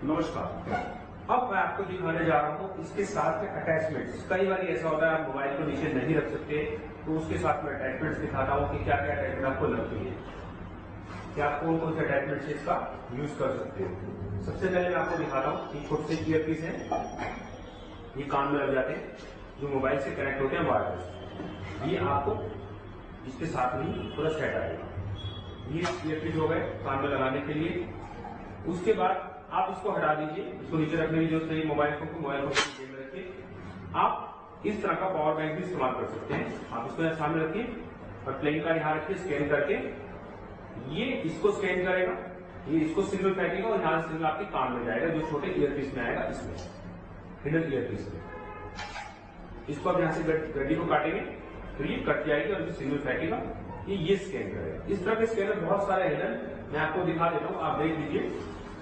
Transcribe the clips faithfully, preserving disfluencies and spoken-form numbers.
नमस्कार। अब मैं आपको दिखाने जा रहा हूँ इसके साथ में अटैचमेंट्स। कई बार ऐसा होता है आप मोबाइल को नीचे नहीं रख सकते, तो उसके साथ में अटैचमेंट्स दिखाता हूँ कि क्या क्या अटैचमेंट आपको लगती है, कि आप कौन कौन से अटैचमेंट से इसका यूज कर सकते हो। सबसे पहले मैं आपको दिखाता हूँ कि छोटे से ईयरपीस है, ये कान में लग जाते हैं, जो मोबाइल से कनेक्ट होते हैं वायरलेस। ये आपको इसके साथ में पूरा सेट आएगा। ये ईयरपीस हो गए कान में लगाने के लिए। उसके बाद आप इसको हटा दीजिए, इसको नीचे रखने की जरूरत नहीं। मोबाइल फोन को मोबाइल फोन जेब में रखिए। आप इस तरह का पावर बैंक भी इस्तेमाल कर सकते हैं। आप इसको यहाँ सामने रखिए और प्लेइंग कार्ड यहाँ रखिए, स्कैन करके ये इसको स्कैन करेगा, ये इसको सिग्नल फेंकेगा और यहाँ सिग्नल आपके कान में जाएगा, जो छोटे ईयरपीस में आएगा, इसमें हिडन ईयरपीस में। इसको आप यहाँ से गड्डी को काटेंगे तो ये कट जाएगी और सिग्नल फेंकेगा, ये ये स्कैन करेगा। इस तरह के स्कैनर बहुत सारे हिडन मैं आपको दिखा देता हूँ, आप देख लीजिए।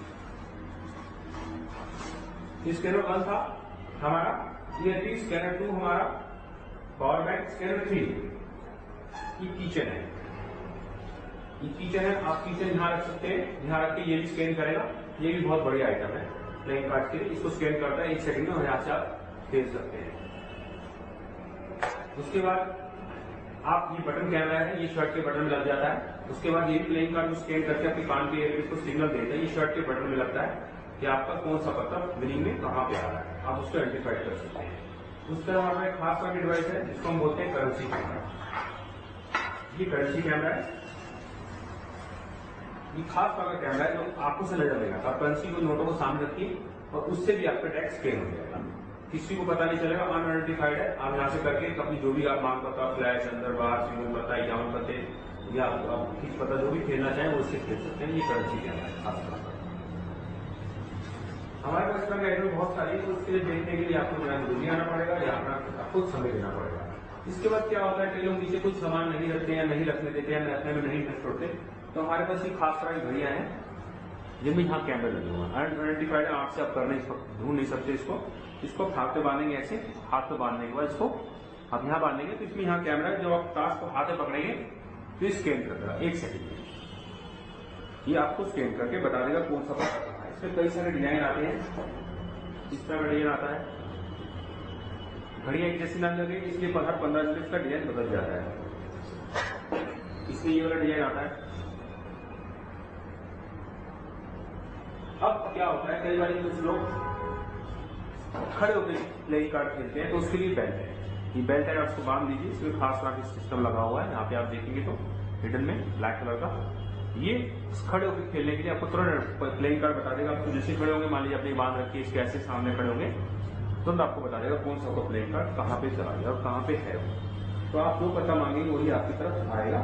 स्कैनर वन था हमारा, ईयरपीस, स्कैनर टू हमारा, पावर बैंक, स्कैनर थ्री ये किचन है। ये किचन है, आप किचन यहाँ रख सकते हैं, यहाँ रख के ये भी स्कैन करेगा। ये भी बहुत बढ़िया आइटम है प्लेइंग कार्ड के लिए। इसको स्कैन करता है एक सेकंड में और यहाँ से आप भेज सकते हैं। उसके बाद आप ये बटन कैमरा है, ये शर्ट के बटन में लग जाता है। उसके बाद ये प्लेइंग कार्ड को स्कैन करके आपके कान के ईयरपीस को सिग्नल देता है, ये शर्ट के बटन में लगता है कि आपका कौन सा पत्ता बिलिंग में कहाँ पे आ रहा है, आप उसको आइडेंटिफाई कर सकते हैं। उस तरह हमारा एक खास तरह की डिवाइस है जिसको हम बोलते हैं करेंसी कैमरा। ये करेंसी कैमरा है, ये खास तरह का कैमरा है जो आपको से नजर देगा। आप करेंसी को, नोटों को सामने रखिए और उससे भी आपका टैक्स स्कैन हो जाएगा, किसी को पता नहीं चलेगा, अनआइडेंटिफाइड है। आप यहाँ से करके अपनी जो भी आप मांग पता, फ्लैश, अंदर बाहर, सिंगल पता, इक्यावन पते या आप किस पता जो भी खेलना चाहें वो उससे खेल सकते हैं। ये करेंसी कैमरा है खास तरह का। हमारे पास इसका आइटम बहुत सारी है, तो उसके लिए देखने के लिए आपको जरा जरूरी आना पड़ेगा या अपना खुद समय देना पड़ेगा। इसके बाद क्या होता है, कई लोग नीचे कुछ सामान नहीं रखते या नहीं रखने देते हैं, रखने में नहीं इंटरेस्ट होते, तो हमारे पास ये खास तरह की घड़ियां हैं जिनमें यहाँ कैमरे लगे हुए हैं। अनआइडेंटिफाइड है, आंख से आप कर नहीं ढूंढ नहीं सकते इसको। इसको हाथ पे बांधेंगे, ऐसे हाथ पे बांधने के बाद इसको आप यहाँ बांधेंगे तो इसमें यहाँ कैमरा है। जब आप टास्क को हाथ में पकड़ेंगे तो स्कैन कर देगा एक सेकंड में, ये आपको स्कैन करके बता देगा कौन सा पता है। इसमें कई सारे डिजाइन आते हैं, इस तरह का डिजाइन आता है। घड़ियां एक जैसी ना लगे इसलिए हर पंद्रह मिनट का डिजाइन बदल जाता है। इसमें ये वाला डिजाइन आता है। अब क्या होता है, कई बार कुछ लोग खड़े होकर प्लेइंग कार्ड खेलते हैं, तो उसके लिए बेल्ट है। ये बेल्ट है, आप उसको बांध दीजिए। इसमें खास तरह का सिस्टम लगा हुआ है, यहाँ पे आप देखेंगे तो हिडन में ब्लैक कलर का। ये खड़े होकर खेलने के लिए आपको तुरंत प्लेइंग कार्ड बता देगा। आपको जैसे खड़े होंगे, मान लीजिए अपनी बांध रखी है, इसके ऐसे सामने खड़े होंगे, तुरंत आपको बता देगा कौन सा आपका प्लेइंग कार्ड कहाँ पे चला गया और कहाँ पे है। तो आप जो पता मांगेंगे वही आपकी तरफ आएगा।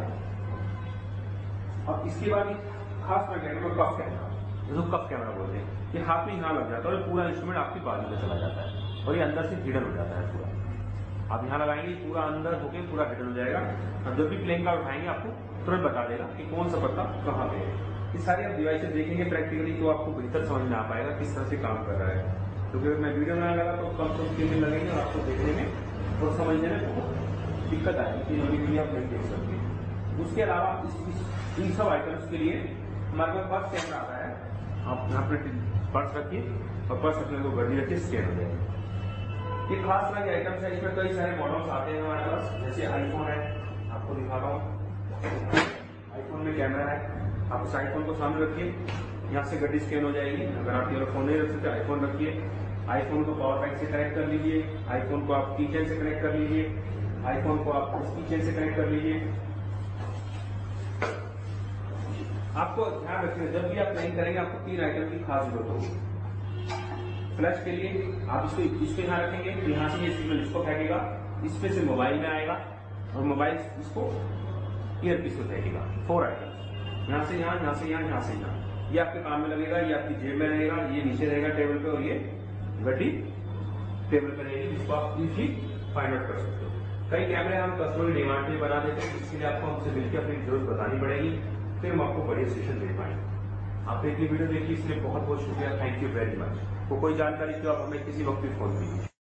अब इसके बाद खास मैं कहूँगा कफ कैमरा, जिसको कफ कैमरा बोलते हैं। ये हाथ में यहाँ लग जाता है और पूरा इंस्ट्रूमेंट आपकी बाजू में चला जाता है और ये अंदर से हिडन हो जाता है पूरा। आप यहाँ लगाएंगे, पूरा अंदर होके पूरा हिडन हो जाएगा। अब जब भी प्लेइंग कार्ड उठाएंगे आपको तुरंत बता देगा कि कौन सा पत्ता कहाँ पे है। ये सारी आप डिवाइसेस देखेंगे प्रैक्टिकली तो आपको बेहतर समझ में आ पाएगा किस तरह से काम कर रहा है। क्योंकि अगर मैं वीडियो बनाने लगा तो कम से कम तीन दिन लगेंगे और आपको देखने में और समझने में बहुत दिक्कत आएगी कि वीडियो आप नहीं देख सकते। उसके अलावा इस इन सब आइटम्स के लिए हमारे पास कैमरा आता है। आप यहाँ पर पर्स रखिए और पर्स अपने को गड्डी रखिए, स्कैन हो जाएगा। ये खास तरह के आइटम्स है, इसमें कई सारे मॉडल्स आते हैं हमारे पास। जैसे आईफोन है, आपको दिखा रहा हूँ, आईफोन में कैमरा है। आप उस आईफोन को सामने रखिए, यहाँ से गड्डी स्कैन हो जाएगी। अगर आप ये फोन नहीं रख सकते, आईफोन रखिए, आईफोन को पावर बैंक से कनेक्ट कर लीजिए, आईफोन को आप कीचेन से कनेक्ट कर लीजिए, आईफोन को आप उस कीचेन से कनेक्ट कर लीजिए। आपको ध्यान रखिए, जब भी आप प्लेइंग करेंगे आपको तीन आइटम की खास जरूरत होगी। फ्लैश के लिए आप इसको इसको यहाँ रखेंगे तो यहाँ से ये सिग्नल इसको फेंकेगा, इसमें से मोबाइल में आएगा और मोबाइल इसको ईयरपीस को फेंकेगा। फोर आइटम, यहाँ से यहाँ, यहाँ से यहाँ, यहाँ से यहाँ। ये आपके काम में लगेगा, ये आपकी जेब में रहेगा, ये नीचे रहेगा टेबल पे और ये गड्डी टेबल पे रहेगी, जिसको आप इजी फाइंड आउट कर सकते हो। कई कैमरे हम कस्टमर डिमांड पे बना देते हैं, इसके लिए आपको हमसे मिलकर अपनी जरूरत बतानी पड़ेगी, फिर हम आपको बढ़िया सेशन दे पाएंगे। आपने इतनी वीडियो देखी इसलिए बहुत बहुत शुक्रिया, थैंक यू वेरी मच। तो कोई जानकारी तो आप हमें किसी वक्त भी फोन कीजिए।